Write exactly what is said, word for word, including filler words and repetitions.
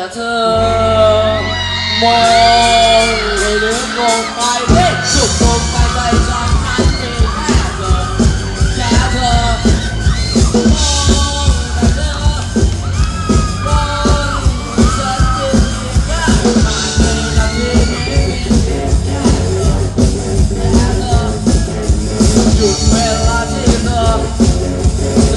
เธอมองเลยลืมลงไปเฮ้สุขลงไปใจฉันนั้นเองแค่เธอแค่เธอมองแต่เธอมองฉันจริงๆแค่ผ่านไปนาทีนี้แค่เธอหยุดเวลาที่เธอ